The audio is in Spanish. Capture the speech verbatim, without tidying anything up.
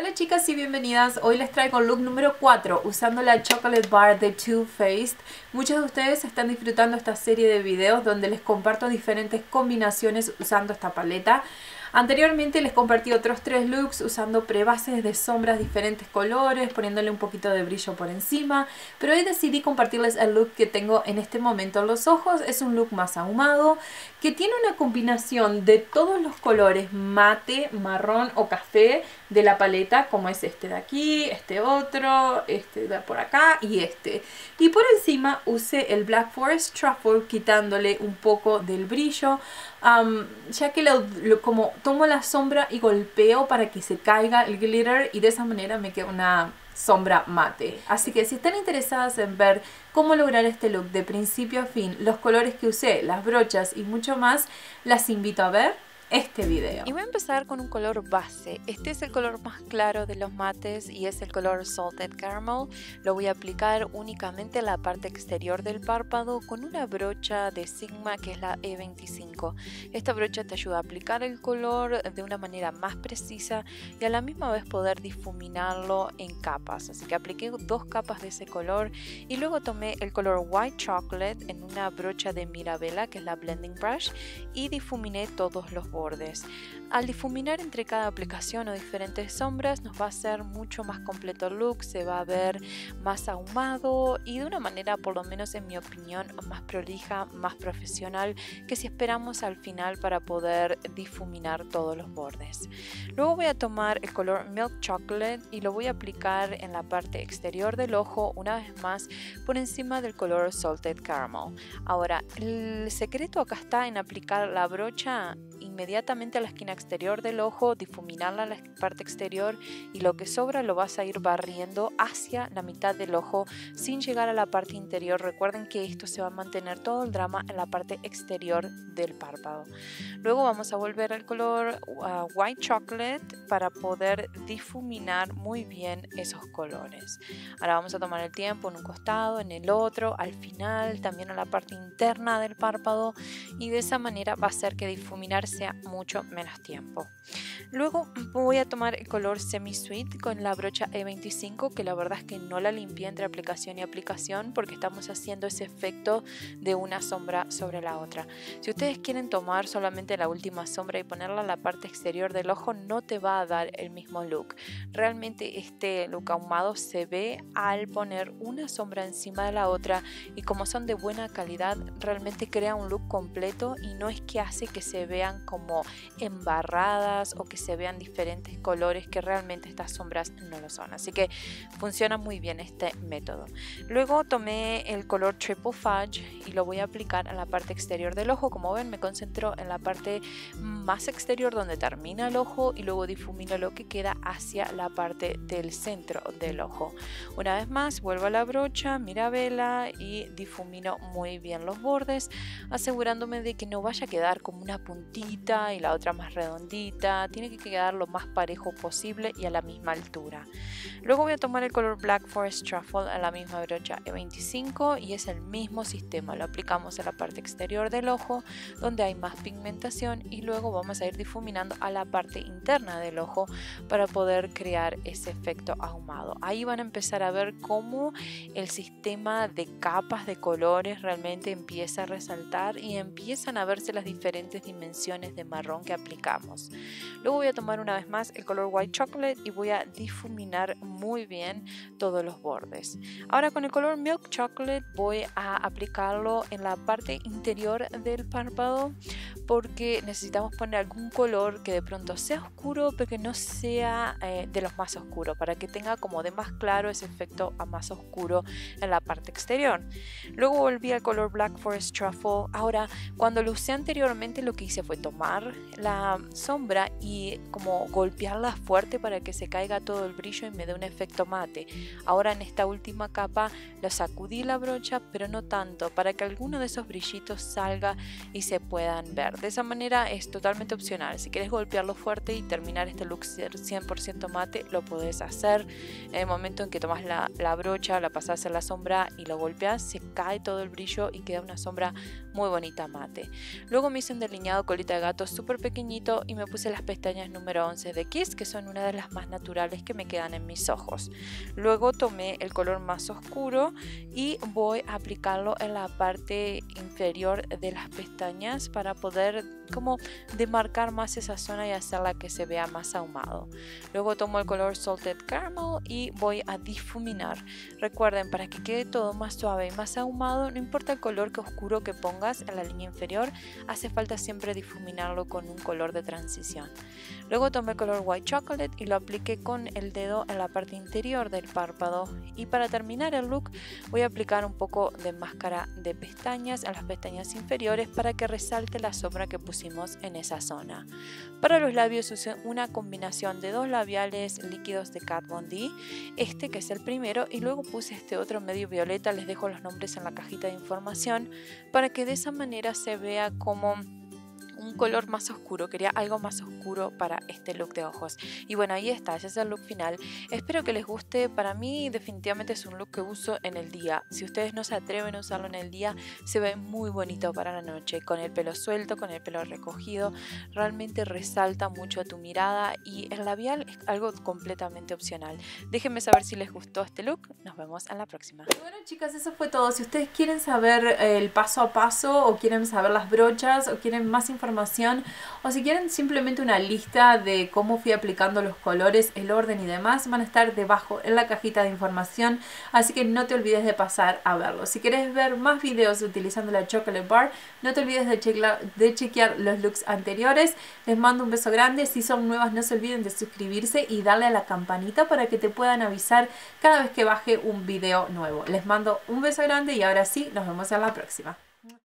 Hola chicas y bienvenidas. Hoy les traigo el look número cuatro usando la Chocolate Bar de Too Faced. Muchos de ustedes están disfrutando esta serie de videos donde les comparto diferentes combinaciones usando esta paleta. Anteriormente les compartí otros tres looks usando prebases de sombras diferentes colores, poniéndole un poquito de brillo por encima, pero hoy decidí compartirles el look que tengo en este momento en los ojos. Es un look más ahumado, que tiene una combinación de todos los colores mate, marrón o café de la paleta, como es este de aquí, este otro, este de por acá y este. Y por encima usé el Black Forest Truffle, quitándole un poco del brillo, um, ya que lo, lo, como tomo la sombra y golpeo para que se caiga el glitter y de esa manera me queda una sombra mate. Así que si están interesadas en ver cómo lograr este look de principio a fin, los colores que usé, las brochas y mucho más, las invito a ver este video. Y voy a empezar con un color base. Este es el color más claro de los mates y es el color Salted Caramel. Lo voy a aplicar únicamente en la parte exterior del párpado con una brocha de Sigma que es la E veinticinco. Esta brocha te ayuda a aplicar el color de una manera más precisa y a la misma vez poder difuminarlo en capas. Así que apliqué dos capas de ese color y luego tomé el color White Chocolate en una brocha de Mirabella que es la Blending Brush y difuminé todos los bordes. Al difuminar entre cada aplicación o diferentes sombras nos va a hacer mucho más completo el look, se va a ver más ahumado y de una manera, por lo menos en mi opinión, más prolija, más profesional que si esperamos al final para poder difuminar todos los bordes. Luego voy a tomar el color Milk Chocolate y lo voy a aplicar en la parte exterior del ojo una vez más por encima del color Salted Caramel. Ahora, el secreto acá está en aplicar la brocha inmediatamente a la esquina exterior del ojo, difuminarla a la parte exterior y lo que sobra lo vas a ir barriendo hacia la mitad del ojo sin llegar a la parte interior. Recuerden que esto se va a mantener todo el drama en la parte exterior del párpado. Luego vamos a volver al color uh, White Chocolate para poder difuminar muy bien esos colores. Ahora vamos a tomar el tiempo en un costado, en el otro, al final, también a la parte interna del párpado y de esa manera va a hacer que difuminar sea mucho menos tiempo. Luego voy a tomar el color Semi Sweet con la brocha E veinticinco, que la verdad es que no la limpié entre aplicación y aplicación porque estamos haciendo ese efecto de una sombra sobre la otra. Si ustedes quieren tomar solamente la última sombra y ponerla en la parte exterior del ojo, no te va a dar el mismo look. Realmente este look ahumado se ve al poner una sombra encima de la otra y como son de buena calidad realmente crea un look completo y no es que hace que se vean como embarradas o que se vean diferentes colores, que realmente estas sombras no lo son. Así que funciona muy bien este método. Luego tomé el color Triple Fudge y lo voy a aplicar en la parte exterior del ojo. Como ven, me concentro en la parte más exterior donde termina el ojo y luego difumino lo que queda hacia la parte del centro del ojo. Una vez más vuelvo a la brocha Mirabella y difumino muy bien los bordes, asegurándome de que no vaya a quedar como una puntita y la otra más redondita. Tiene que quedar lo más parejo posible y a la misma altura. Luego voy a tomar el color Black Forest Truffle a la misma brocha E veinticinco y es el mismo sistema. Lo aplicamos a la parte exterior del ojo donde hay más pigmentación y luego vamos a ir difuminando a la parte interna del ojo para poder crear ese efecto ahumado. Ahí van a empezar a ver cómo el sistema de capas de colores realmente empieza a resaltar y empiezan a verse las diferentes dimensiones de marrón que aplicamos. Luego voy a tomar una vez más el color White Chocolate y voy a difuminar muy bien todos los bordes. Ahora con el color Milk Chocolate voy a aplicarlo en la parte interior del párpado porque necesitamos poner algún color que de pronto sea oscuro pero que no sea eh, de los más oscuros, para que tenga como de más claro ese efecto a más oscuro en la parte exterior. Luego volví al color Black Forest Truffle. Ahora cuando lo usé anteriormente lo que hice fue tomar la sombra y como golpearla fuerte para que se caiga todo el brillo y me dé un efecto mate. Ahora en esta última capa lo sacudí la brocha, pero no tanto, para que alguno de esos brillitos salga y se puedan ver. De esa manera es totalmente opcional. Si quieres golpearlo fuerte y terminar este look cien por ciento mate, lo puedes hacer. En el momento en que tomas la, la brocha, la pasas en la sombra y lo golpeas, se cae todo el brillo y queda una sombra muy bonita mate. Luego me hice un delineado colita de gato súper pequeñito y me puse las pestañas número once de Kiss, que son una de las más naturales que me quedan en mis ojos. Luego tomé el color más oscuro y voy a aplicarlo en la parte inferior de las pestañas para poder como demarcar más esa zona y hacerla que se vea más ahumado. Luego tomo el color Salted Caramel y voy a difuminar. Recuerden, para que quede todo más suave y más ahumado, no importa el color que oscuro que pongas en la línea inferior, hace falta siempre difuminarlo con un color de transición. Luego tomé el color White Chocolate y lo apliqué con el dedo en la parte interior del párpado. Y para terminar el look voy a aplicar un poco de máscara de pestañas en las pestañas inferiores para que resalte la sombra que pusimos en esa zona. Para los labios usé una combinación de dos labiales líquidos de Kat Von D, este que es el primero, y luego puse este otro medio violeta. Les dejo los nombres en la cajita de información para que de esa manera se vea como un color más oscuro. Quería algo más oscuro para este look de ojos. Y bueno, ahí está, ese es el look final. Espero que les guste. Para mí definitivamente es un look que uso en el día. Si ustedes no se atreven a usarlo en el día, se ve muy bonito para la noche, con el pelo suelto, con el pelo recogido. Realmente resalta mucho tu mirada y el labial es algo completamente opcional. Déjenme saber si les gustó este look. Nos vemos en la próxima. Y bueno, chicas, eso fue todo. Si ustedes quieren saber el paso a paso, o quieren saber las brochas, o quieren más información, o si quieren simplemente una lista de cómo fui aplicando los colores, el orden y demás, van a estar debajo en la cajita de información, así que no te olvides de pasar a verlos. Si quieres ver más videos utilizando la Chocolate Bar, no te olvides de, chequear, de chequear los looks anteriores. Les mando un beso grande. Si son nuevas, no se olviden de suscribirse y darle a la campanita para que te puedan avisar cada vez que baje un video nuevo. Les mando un beso grande y ahora sí, nos vemos en la próxima.